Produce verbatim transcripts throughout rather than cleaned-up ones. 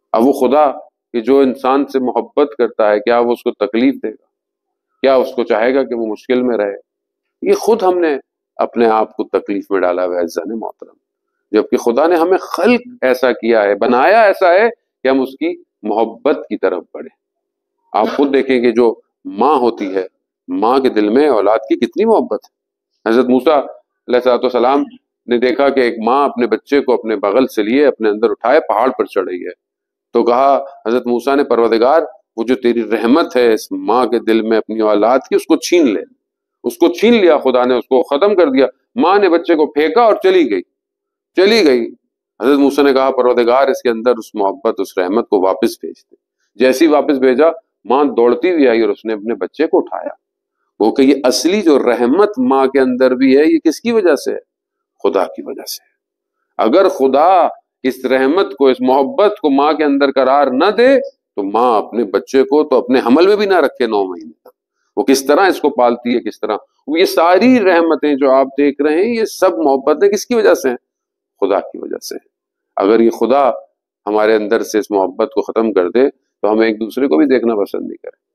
اب وہ خدا کہ جو انسان سے محبت کرتا ہے، کیا وہ اس کو تکلیف دے گا؟ کیا اس کو چاہے گا کہ وہ مشکل میں رہے؟ یہ خود ہم نے اپنے آپ کو تکلیف میں ڈالا ہوا ہے عزیزان محترم، جبکہ خدا نے ہمیں خلق ایسا کیا ہے، بنایا ایسا ہے کہ ہم اس کی محبت کی طرف بڑھیں۔ آپ خود دیکھیں کہ جو ماں ہوتی ہے، ماں کے دل میں اولاد کی کتنی محبت ہے۔ حضرت موسیٰ علیہ الصلوۃ والسلام نے دیکھا کہ ایک ماں اپنے بچے کو اپنے بغل سے لیے اپنے اندر اٹھائے پہاڑ پر چڑھ رہی ہے، تو کہا حضرت موسیٰ نے پروردگار وہ جو تیری رحمت ہے اس ماں کے دل میں اپنی اولاد کی، اس کو چھین لے۔ اس کو چھین لیا خدا نے، اس کو ختم کر دیا۔ ماں نے بچے کو پھینکا اور چلی گئی چلی گئی حضرت موسیٰ نے کہا پروردگار اس کے اندر اس محبت اس رحمت کو واپس بھیج دے۔ جیسی واپس بھیجا، ماں دوڑتی ہوئی آئی اور اس نے اپنے بچے کو اٹھایا۔ وہ کہ یہ اصلی جو رحمت ماں کے اندر بھی ہے، یہ کس کی وجہ سے ہے؟ خدا کی وجہ سے۔ اگر خدا اس رحمت کو، اس محبت کو ماں کے اندر قرار نہ دے تو ماں اپنے بچے کو تو اپنے حمل میں بھی نہ رکھے نو مہینے تک، وہ کس طرح اس کو پالتی ہے، کس طرح۔ یہ ساری رحمتیں جو آپ دیکھ رہے ہیں، یہ سب محبتیں کس کی وجہ سے ہیں؟ خدا کی وجہ سے۔ اگر یہ خدا ہمارے اندر سے اس محبت کو ختم کر دے تو ہم ایک دوسرے کو بھی دیکھنا پسند نہیں کریں۔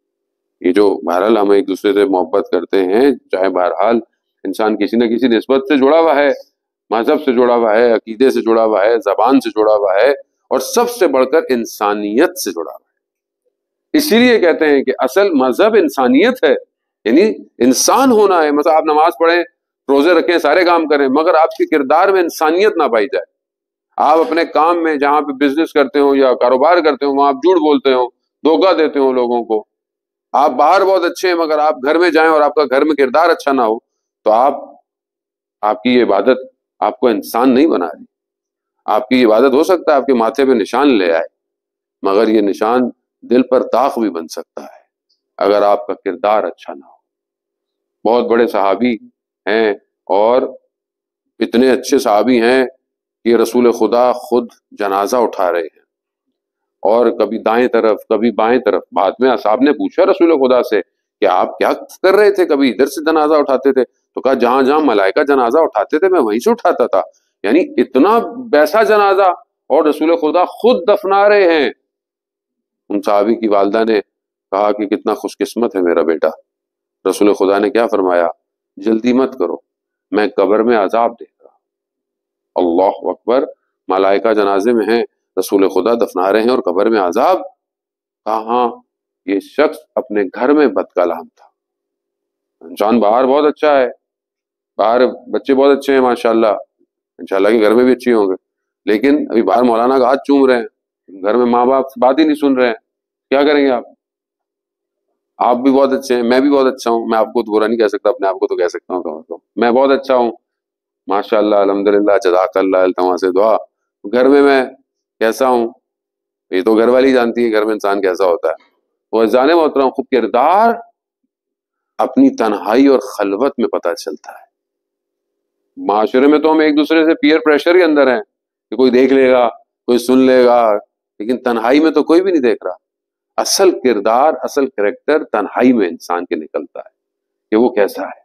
یہ جو بہرحال ہم ایک دوسرے سے محبت کرتے ہیں، چاہے بہرحال انسان کسی نہ کسی نسبت سے جڑا ہوا ہے، مذہب سے جڑا ہوا ہے، عقیدے سے جڑا ہوا ہے، زبان سے جڑا ہوا ہے، اور سب سے بڑھ کر انسانیت سے جڑا ہوا ہے۔ اسی لیے کہتے ہیں کہ اصل مذہب انسانیت ہے، یعنی انسان ہونا ہے۔ مثلا آپ نماز پڑھیں، روزے رکھیں، سارے کام کریں، مگر آپ کے کردار میں انسانیت نہ پائی جائے۔ آپ اپنے کام میں جہاں پہ بزنس کرتے ہو یا کاروبار کرتے ہو، وہاں آپ جھوٹ بولتے ہو، دھوکہ دیتے ہو لوگوں کو۔ آپ باہر بہت اچھے ہیں مگر آپ گھر میں جائیں اور آپ کا گھر میں کردار اچھا نہ ہو تو آپ آپ کی یہ عبادت آپ کو انسان نہیں بنا رہی۔ آپ کی عبادت ہو سکتا ہے آپ کے ماتھے پہ نشان لے آئے، مگر یہ نشان دل پر داغ بھی بن سکتا ہے اگر آپ کا کردار اچھا نہ ہو۔ بہت بڑے صحابی ہیں اور اتنے اچھے صحابی ہیں کہ رسول خدا خود جنازہ اٹھا رہے ہیں، اور کبھی دائیں طرف کبھی بائیں طرف۔ بعد میں اصحاب نے پوچھا رسول خدا سے کہ آپ کیا کر رہے تھے؟ کبھی ادھر سے جنازہ اٹھاتے تھے، تو کہا جہاں جہاں ملائکہ جنازہ اٹھاتے تھے میں وہیں سے اٹھاتا تھا۔ یعنی اتنا ویسا جنازہ، اور رسول خدا خود دفنا رہے ہیں۔ ان صحابی کی والدہ نے کہا کہ کتنا خوش قسمت ہے میرا بیٹا۔ رسول خدا نے کیا فرمایا؟ جلدی مت کرو، میں قبر میں عذاب دے گا۔ اللہ اکبر! ملائکہ جنازے میں ہیں، رسول خدا دفنا رہے ہیں اور قبر میں عذاب؟ کہا ہاں، یہ شخص اپنے گھر میں بد کلام تھا۔ انسان باہر بہت اچھا ہے، باہر بچے بہت اچھے ہیں ماشاءاللہ، انشاءاللہ کے گھر میں بھی اچھی ہوں گے، لیکن ابھی باہر مولانا کا ہاتھ چوم رہے ہیں، گھر میں ماں باپ بات ہی نہیں سن رہے ہیں، کیا کریں گے آپ؟ آپ بھی بہت اچھے ہیں، میں بھی بہت اچھا ہوں، میں آپ کو تو برا نہیں کہہ سکتا، اپنے آپ کو تو کہہ سکتا ہوں تو میں بہت اچھا ہوں ماشاءاللہ، الحمدللہ، جزاک اللہ، التماس سے دعا۔ گھر میں میں کیسا ہوں یہ تو گھر والی جانتی ہے، گھر میں انسان کیسا ہوتا ہے۔ وہ جانے محترم خود کردار اپنی تنہائی اور خلوت میں پتہ چلتا ہے۔ معاشرے میں تو ہم ایک دوسرے سے پیئر پریشر کے اندر ہیں کہ کوئی دیکھ لے گا، کوئی سن لے گا، لیکن تنہائی میں تو کوئی بھی نہیں دیکھ رہا۔ اصل کردار، اصل کریکٹر تنہائی میں انسان کے نکلتا ہے کہ وہ کیسا ہے۔